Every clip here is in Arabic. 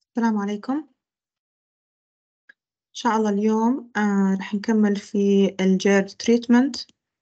السلام عليكم. إن شاء الله اليوم رح نكمل في الجيرد تريتمنت.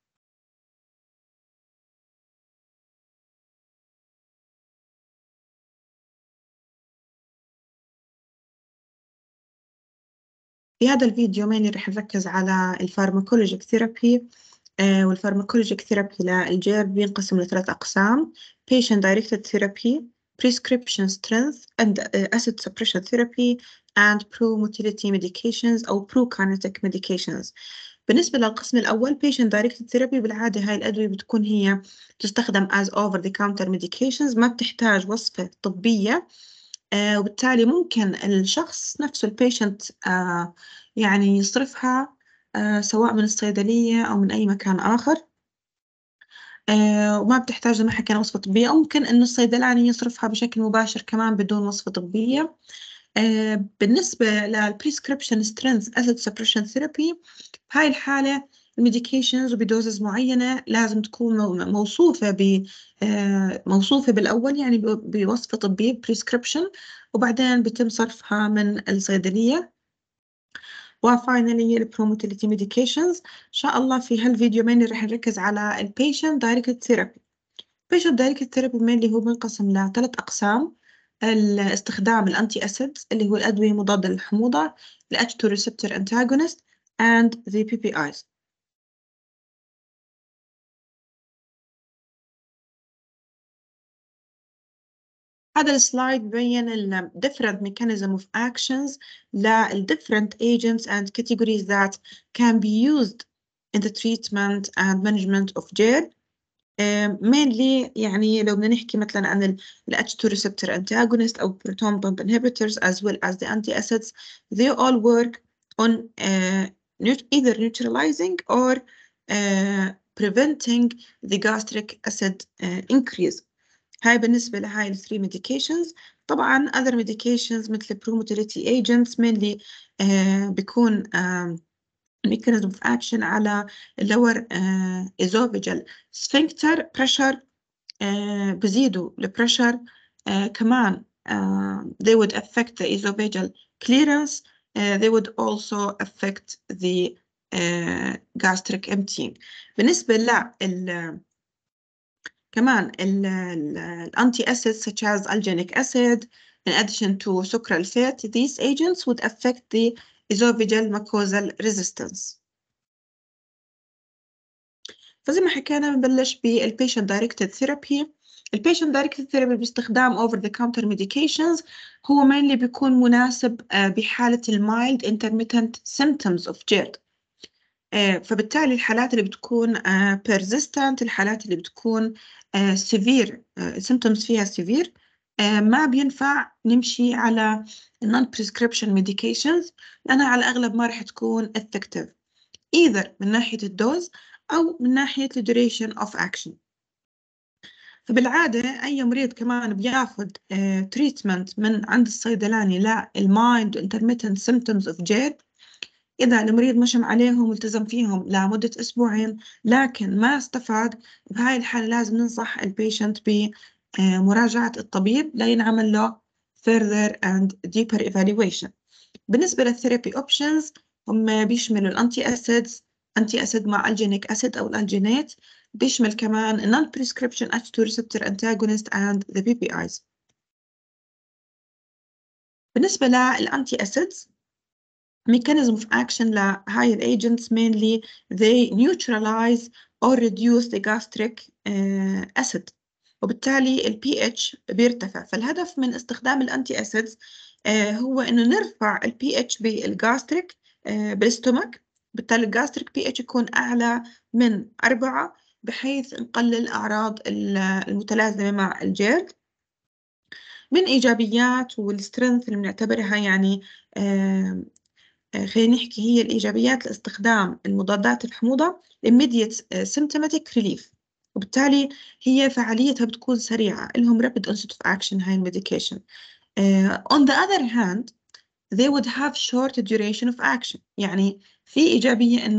في هذا الفيديو mainly رح نركز على الفارماكولوجيك ثيرابي. والفارماكولوجيك ثيرابي للجيرد بينقسم لثلاث أقسام: patient directed therapy, prescription strength and acid suppression therapy and pro-motility medications أو pro-kinetic medications. بالنسبة للقسم الأول patient directed therapy، بالعادة هاي الأدوية بتكون هي تستخدم as over the counter medications، ما بتحتاج وصفة طبية. وبالتالي ممكن الشخص نفسه البيشنت يعني يصرفها سواء من الصيدلية أو من أي مكان آخر. وما بتحتاج زي ما حكينا وصفة طبية، أو ممكن إنه الصيدلاني يصرفها بشكل مباشر كمان بدون وصفة طبية. بالنسبة للبريسكريبشن سترينث أسيد سبريشن ثيرابي، هاي الحالة الميديكيشنز وبدوزز معينة لازم تكون موصوفة بالأول، يعني بوصفة طبية بريسكريبشن، وبعدين بتم صرفها من الصيدلية. وفاينلي البروموتيليتي ميديكيشنز. إن شاء الله في هالفيديو ماني رح نركز على البيشنت دايركت ثيرابي. patient directed therapy mainly هو منقسم لثلاث أقسام: الاستخدام الأنتي أسيد اللي هو الأدوية المضادة للحموضة، ال H2 receptor antagonist and the PPIs. هذا السلايد ببين ال different mechanism of actions لل different agents and categories that can be used in the treatment and management of GERD. mainly يعني لو بدنا نحكي مثلا عن ال H2 receptor antagonist أو proton pump inhibitors as well as the antacids, they all work on either neutralizing or preventing the gastric acid increase. هاي بالنسبة لهاي ال 3 medications. طبعا other medications مثل pro-motility agents mainly بيكون mechanism of action على lower esophageal sphincter pressure. بزيدوا البريشر. كمان they would affect the esophageal clearance. They would also affect the gastric emptying. بالنسبة كمان الانتي acids such as alginic acid in addition to sucralfate, these agents would affect the esophageal mucosal resistance. فزي ما حكينا بنبلش بالبيشنت دايركتد ثيرابي. البيشنت دايركتد ثيرابي باستخدام اوفر ذا كاونتر ميديكيشنز هو mainly بيكون مناسب بحالة المايلد intermittent symptoms of GERD. فبالتالي الحالات اللي بتكون persistent، الحالات اللي بتكون severe symptoms فيها severe، ما بينفع نمشي على non-prescription medications لأنها على الأغلب ما رح تكون effective either من ناحية الدوز أو من ناحية duration of action. فبالعادة أي مريض كمان بياخد treatment من عند الصيدلاني للmild intermittent symptoms of GERD، إذا المريض مشى عليهم والتزم فيهم لمدة أسبوعين لكن ما استفاد، بهاي الحالة لازم ننصح البيشنت بمراجعة الطبيب لينعمل له further and deeper evaluation. بالنسبة للثيرابي options هم بيشملوا الأنتي أسيدز، أنتي أسيد مع الجينيك أسيد أو الألجينات، بيشمل كمان non-prescription H2 receptor antagonist and the PPIs. بالنسبة للأنتي أسيدز mechanism of action لهاي agents mainly they neutralize or reduce the gastric acid، وبالتالي ال pH بيرتفع. فالهدف من استخدام الأنتي أسيدز هو إنه نرفع ال pH بالجاستريك بالاستومك، بالتالي الجاستريك pH يكون أعلى من 4 بحيث نقلل الأعراض المتلازمة مع الجيرد. من إيجابيات والسترينث اللي بنعتبرها يعني خلينا نحكي هي الإيجابيات لاستخدام المضادات الحموضة immediate symptomatic relief، وبالتالي هي فعاليتها بتكون سريعة، لهم rapid onset of action هاي الميديكيشن. on the other hand they would have short duration of action، يعني في إيجابية إنه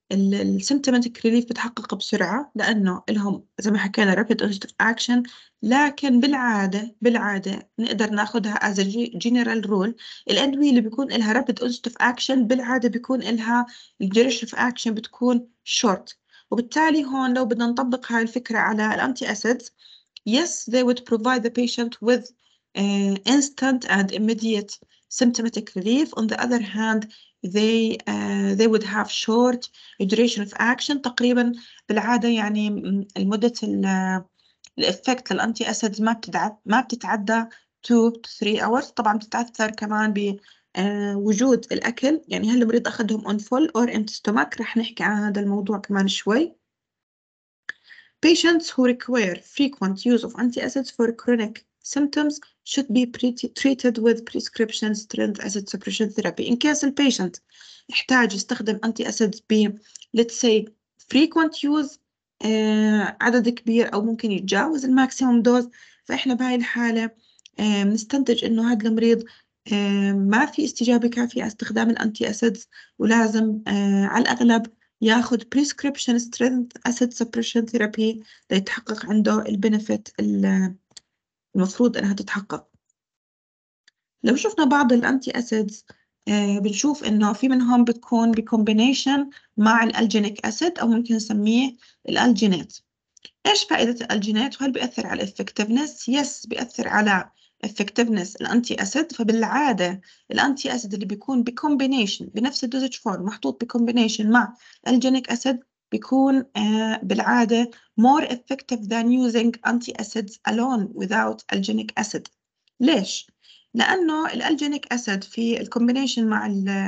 السيمتوماتيك ريليف بتحقق بسرعة لأنه لهم زي ما حكينا rapid onset of action، لكن بالعادة نقدر ناخدها as a general rule. الأدوية اللي بيكون لها rapid onset of action بالعادة بيكون لها duration of action بتكون short. وبالتالي هون لو بدنا نطبق هاي الفكرة على الأنتي أسيدز، yes, they would provide the patient with instant and immediate symptomatic relief. On the other hand, they would have short duration of action. تقريبا بالعادة يعني المدة الإفكت للأنتي أسيدز ما بتتعدى 2 to 3 hours. طبعا بتتأثر كمان بوجود الأكل، يعني هل المريض أخذهم on full or empty stomach. رح نحكي عن هذا الموضوع كمان شوي. Patients who require frequent use of antacids for chronic symptoms should be treated with prescription strength acid suppression therapy. In case the patient يحتاج يستخدم antacids ب let's say frequent use عدد كبير أو ممكن يتجاوز الماكسيموم دوز، فإحنا بهاي الحالة بنستنتج إنه هذا المريض ما في استجابة كافية على استخدام الأنتي-أسيدز، ولازم على الأغلب ياخد prescription strength acid suppression therapy ليتحقق عنده البنفيت المفروض إنها تتحقق. لو شفنا بعض الأنتي-أسيدز بنشوف إنه في منهم بتكون بكومبينيشن مع الألجينيك أسيد أو ممكن نسميه الألجينات. إيش فائدة الألجينات وهل بيأثر على الإفكتفنس؟ يس، بيأثر على إفكتفنس الأنتي أسيد. فبالعادة الأنتي أسيد اللي بيكون بكومبينيشن بنفس الدوزج فورم محطوط بكومبينيشن مع الجينيك أسيد بيكون بالعادة more effective than using antacids alone without alginic acid. ليش؟ لأنه الألجينيك أسيد في الكومبينيشن مع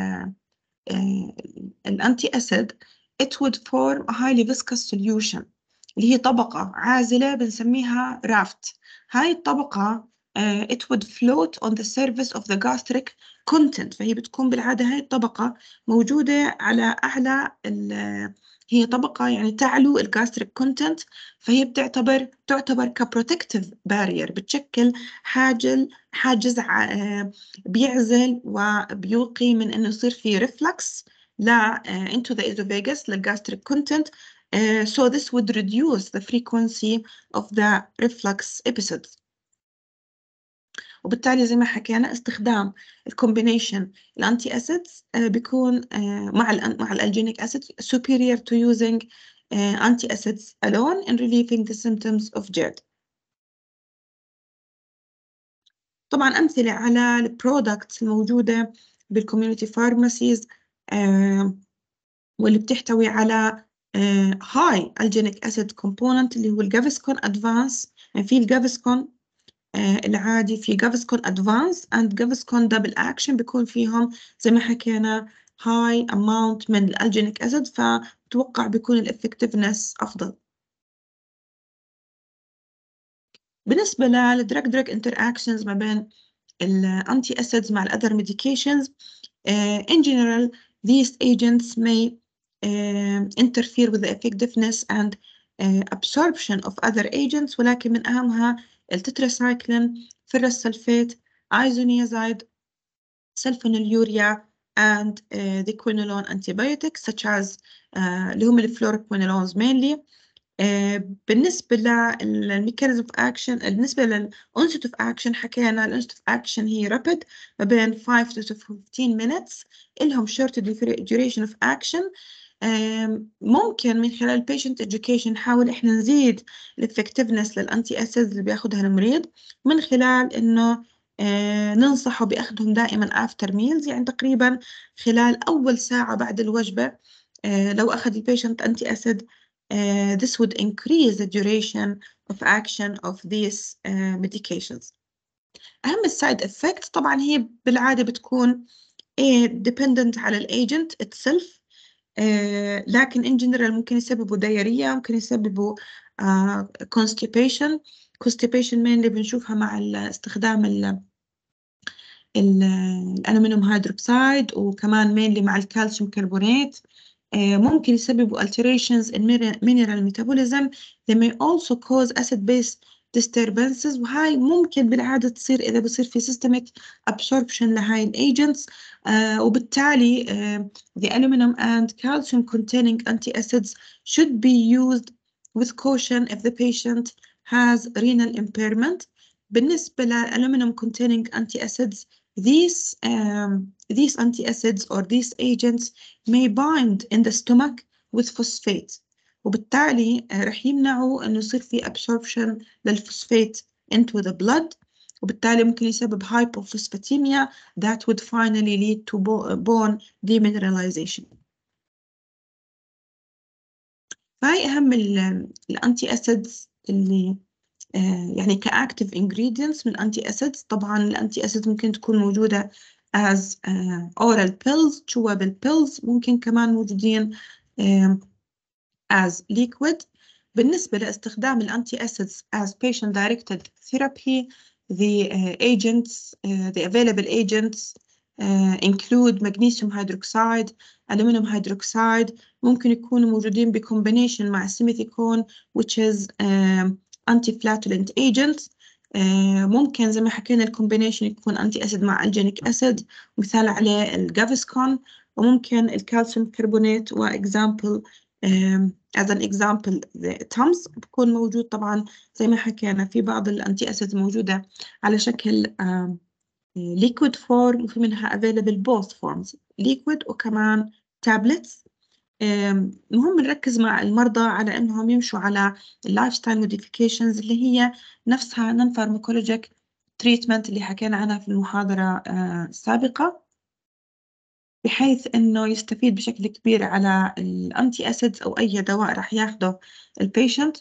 الأنتي أسيد it would form a highly viscous solution اللي هي طبقة عازلة بنسميها رافت. هاي الطبقة it would float on the surface of the gastric content. فهي بتكون بالعادة هاي الطبقة موجودة على أعلى هي طبقة يعني تعلو الجاستريك كونتنت، فهي تعتبر كبروتكتيف بارير، بتشكل حاجز بيعزل وبيوقي من إنه يصير في ريفلكس into the esophagus للجاستريك كونتنت. So this would reduce the frequency of the reflux episodes. وبالتالي زي ما حكينا استخدام الكومبينيشن الانتي اسيدز بيكون مع الالجينيك اسيد superior to using antacids alone in relieving the symptoms of GERD. طبعا أمثلة على البرودكتس الموجودة بالكوميونيتي فارماسيز واللي بتحتوي على high alginic acid component اللي هو الجافسكون أدفانس. يعني في الجافسكون العادي، في جافسكون أدفانس and جافسكون دبل أكشن، بيكون فيهم زي ما حكينا high amount من الألجينيك أسيد، فبتوقع بيكون الإفكتيفنس أفضل. بالنسبة للدراج interactions ما بين الأنتي أسيدز مع الأذر medications in general these agents may interfere with the effectiveness and absorption of other agents، ولكن من أهمها التتراسايكلين، فيرالسلفات، ايزونيازايد، sulfonylurea and the quinolone antibiotics such as اللي هم الفلوروكوينولونز mainly. بالنسبة للميكانيزم اوف اكشن، بالنسبة للأنست اوف اكشن حكينا الأنست اوف اكشن هي رابid ما بين 5 to 15 minutes، إلهم short duration of action. ممكن من خلال patient education نحاول إحنا نزيد الإفكتيفنس للأنتي أسيدز اللي بياخدها المريض من خلال إنه ننصحه بأخذهم دائما after meals، يعني تقريبا خلال أول ساعة بعد الوجبة. لو أخذ البيشنت أنتي أسيد this would increase the duration of action of these medications. أهم السايد إفكت طبعا هي بالعادة بتكون dependent على الagent itself، لكن in general ممكن يسببوا ديارية، ممكن يسببوا constipation mainly بنشوفها مع استخدام الألمنيوم هيدروكسيد، وكمان mainly مع الكالسيوم كربونات. ممكن يسببوا alterations in mineral metabolism. They may also cause acid-base disturbances، وهاي ممكن بالعادة تصير إذا بصير في systemic absorption لهاي الagents. وبالتالي the aluminum and calcium containing antacids should be used with caution if the patient has renal impairment. بالنسبة للألومنيوم containing antacids, these antacids or these agents may bind in the stomach with phosphate، وبالتالي رح يمنعوا إنه يصير في absorption للفوسفات into the blood، وبالتالي ممكن يسبب hypophosphatemia that would finally lead to bone demineralization. فهي أهم الأنتي أسيدز اللي يعني كأكتيف ingredients من الأنتي أسيدز. طبعا الأنتي أسيدز ممكن تكون موجودة as oral pills chewable pills، ممكن كمان موجودين as liquid. بالنسبة لاستخدام الأنتي أسيدز as patient directed therapy, the agents the available agents include magnesium hydroxide, aluminum hydroxide. ممكن يكونوا موجودين بcombination مع simethicone which is anti-flatulent agent. ممكن زي ما حكينا الكومبينيشن يكون أنتي أسيد مع ألجينيك أسيد، مثال عليه الجافسكون. وممكن الكالسيوم كربونات وإكزامبل as an example the TUMS بيكون موجود. طبعا زي ما حكينا في بعض الأنتي أسيد موجودة على شكل liquid form، وفي منها available both forms liquid وكمان tablets. مهم نركز مع المرضى على أنهم يمشوا على اللايف ستايل موديفيكيشنز اللي هي نفسها نون فارماكولوجيك تريتمنت اللي حكينا عنها في المحاضرة السابقة، بحيث أنه يستفيد بشكل كبير على الأنتي أسيدز أو أي دواء راح ياخده البيشنت.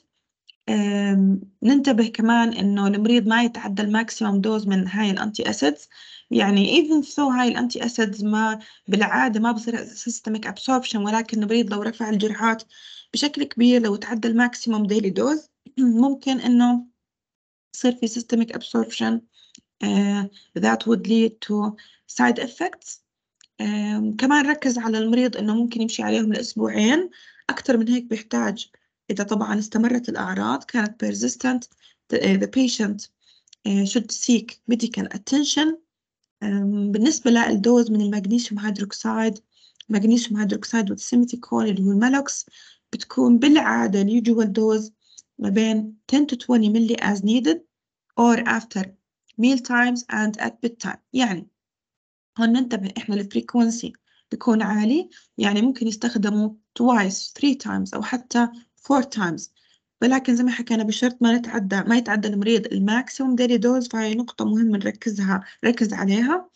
ننتبه كمان إنه المريض ما يتعدى الماكسيموم دوز من هاي الأنتي أسيدز. يعني even though هاي الأنتي أسيدز ما بالعادة ما بصير systemic absorption، ولكن المريض لو رفع الجرعات بشكل كبير، لو تعدى الماكسيموم daily dose ممكن إنه يصير في systemic absorption that would lead to side effects. كمان ركز على المريض إنه ممكن يمشي عليهم لأسبوعين، أكثر من هيك بيحتاج إذا طبعا استمرت الأعراض كانت persistent. the patient should seek medical attention. بالنسبة للدوز من المغنيسيوم هيدروكسيد والسيميتيكون اللي هو المالوكس، بتكون بالعادة اليوجوال دوز ما بين 10 to 20 ملي as needed or after meal times and at bedtime. يعني هون ننتبه إحنا الفريكونسي بيكون عالي، يعني ممكن يستخدموا twice 3 times أو حتى 4 times، ولكن زي ما حكينا بشرط ما يتعدى المريض الماكسيموم ديلي دوز. فهي نقطة مهمة نركز عليها.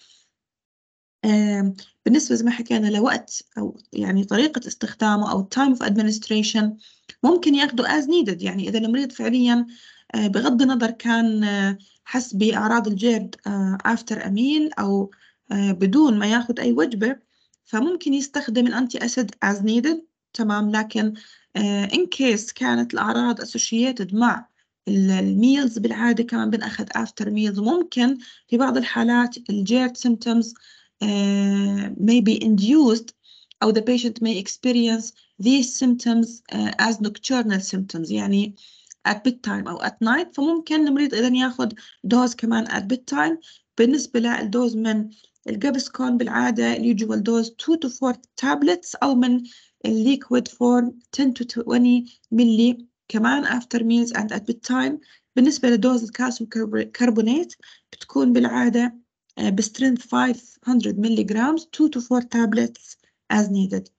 بالنسبة زي ما حكينا لوقت أو يعني طريقة استخدامه أو time of administration ممكن ياخده as needed. يعني إذا المريض فعليا بغض النظر كان حس بأعراض الجرد after a meal أو بدون ما ياخد أي وجبة، فممكن يستخدم الأنتي أسيد as needed. تمام. لكن in case كانت الأعراض associated مع الميلز بالعادة كمان بنأخذ after meals. ممكن في بعض الحالات الجيرد symptoms may be induced أو the patient may experience these symptoms as nocturnal symptoms، يعني at bedtime أو at night. فممكن المريض إذن ياخد دوز كمان at bedtime. بالنسبة للدوز من الجابسكون بالعادة اليوجوال دوز 2 to 4 tablets، أو من الليكويد فورم 10 to 20 ملي كمان after meals and at bedtime. بالنسبة لدوز الكالسيوم كربونات بتكون بالعادة بسترينث 500 ملي جرامز 2 to 4 tablets as needed.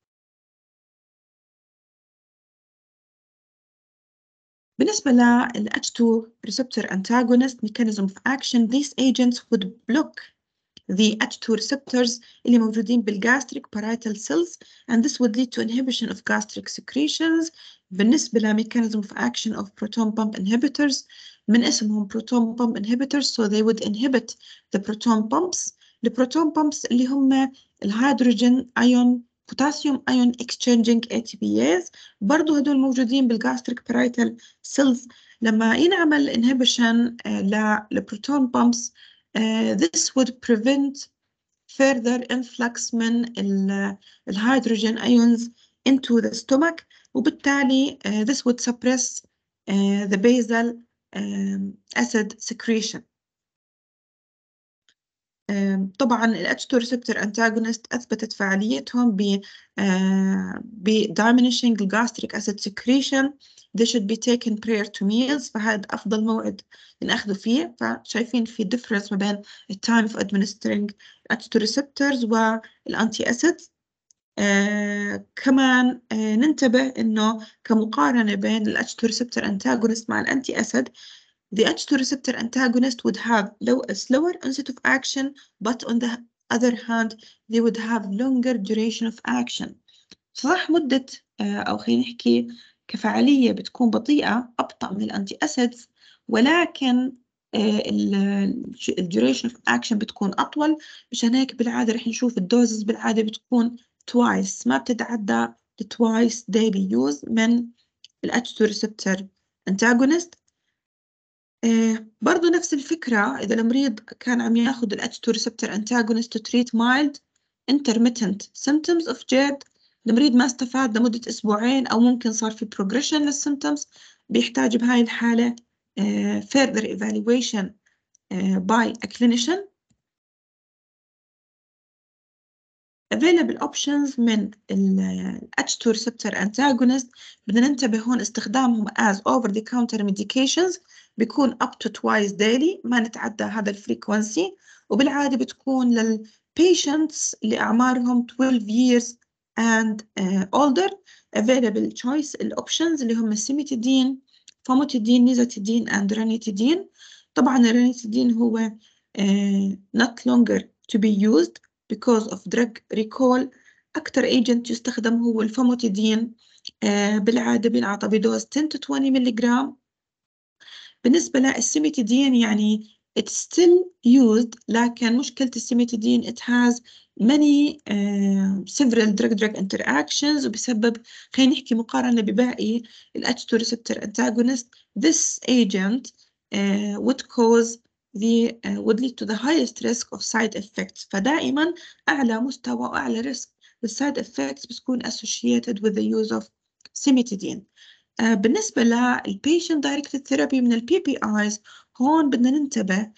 بالنسبة لل H2 receptor antagonist mechanism of action, these agents would block the H2 receptors اللي موجودين بالgastric parietal cells, and this would lead to inhibition of gastric secretions. بالنسبة ل mechanism of action of proton pump inhibitors، من اسمهم proton pump inhibitors so they would inhibit the proton pumps. البروتون pumps اللي هم الهيدروجين ايون potassium ion exchanging ATPase، برضو هدول موجودين بالgastric parietal cells. لما ينعمل inhibition للبروتون pumps this would prevent further influx من الهيدروجين ions into the stomach، وبالتالي this would suppress the basal acid secretion. طبعا ال H2 receptor antagonist أثبتت فعاليتهم ب diminishing the gastric acid secretion. They should be taken prior to meals. فهذا أفضل موعد نأخذه فيه. فشايفين في difference ما بين the time of administering H2 receptors والأنتي أسيد. كمان ننتبه إنه كمقارنة بين ال H2 receptor antagonist مع الأنتي أسيد. The H2 receptor antagonist would have a slower onset of action, but on the other hand, they would have longer duration of action. صح مدة أو خلينا نحكي كفعالية بتكون بطيئة أبطأ من الأنتي أسيدز، ولكن ال duration of action بتكون أطول. مشان هيك بالعادة رح نشوف الدوزز بالعادة بتكون twice، ما بتتعدى twice daily use من ال H2 receptor antagonist. برضو نفس الفكرة، إذا المريض كان عم ياخد ال H2 receptor antagonist to treat mild intermittent symptoms of GERD، المريض ما استفاد لمدة أسبوعين أو ممكن صار في progression للsymptoms، بيحتاج بهاي الحالة further evaluation by a clinician. Available options من ال H2 receptor antagonist بدنا ننتبه هون استخدامهم as over the counter medications بيكون up to twice daily، ما نتعدى هذا الفريكونسي، وبالعادة بتكون لل patients اللي أعمارهم 12 years and older. Available choice الoptions اللي هم cimetidine, famotidine, nizatidine and ranitidine. طبعا الرانيتيدين هو not longer to be used because of drug recall. أكتر agent يستخدم هو الفاموتيدين، بالعادة بينعطى بدوز 10 to 20 ملغ. بالنسبة للسيميتيدين يعني it's still used، لكن مشكلة السيميتيدين it has many several drug interactions، وبسبب خلينا نحكي مقارنة بباقي ال H2 receptor antagonist this agent would cause would lead to the highest risk of side effects. فدائما أعلى مستوى وأعلى risk للside effects بتكون associated with the use of cimetidine. بالنسبة للpatient directed therapy من ال PPIs، هون بدنا ننتبه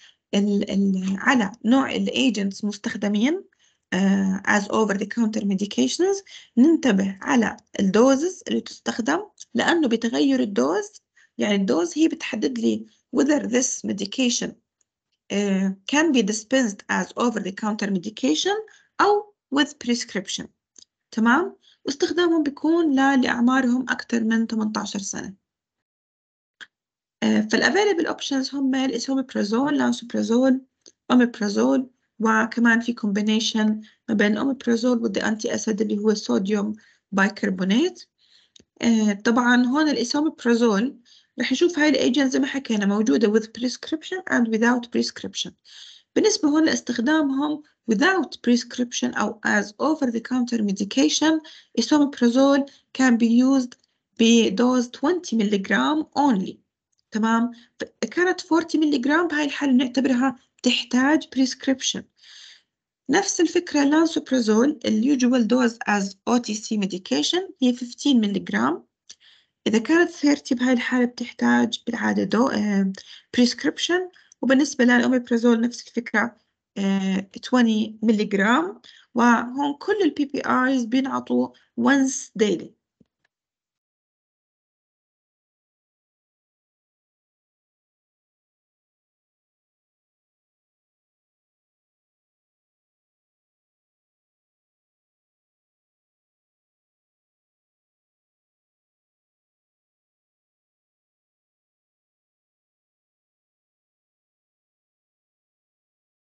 على نوع الagents مستخدمين as over the counter medications. ننتبه على الدوزز اللي تستخدم، لأنه بتغير الدوز، يعني الدوز هي بتحدد لي whether this medication can be dispensed as over the counter medication أو with prescription. تمام؟ واستخدامهم بيكون لأعمارهم أكثر من 18 سنة. فالavailable options هم الإسوميبرازول، لانسوبرازول، أوميبرازول، وكمان في combination ما بين الأوميبرازول والدي أنتي أسيد اللي هو الصوديوم بايكربونات. طبعا هون الإسوميبرازول رح نشوف هاي الأيجنت زي ما حكينا موجودة with prescription and without prescription. بالنسبة هون لاستخدامهم without prescription أو as over the counter medication، esomeprazole can be used بدوز 20 ملغ only. تمام؟ كانت 40 ملغ بهاي الحالة نعتبرها تحتاج prescription. نفس الفكرة لانسوبرازول الusual dose as OTC medication هي 15 ملغ. إذا كانت 30 بهاي الحالة بتحتاج بالعادة prescription. وبالنسبة للأوميبرازول نفس الفكرة 20 ملغ. وهون كل ال PPIs بينعطوا once daily.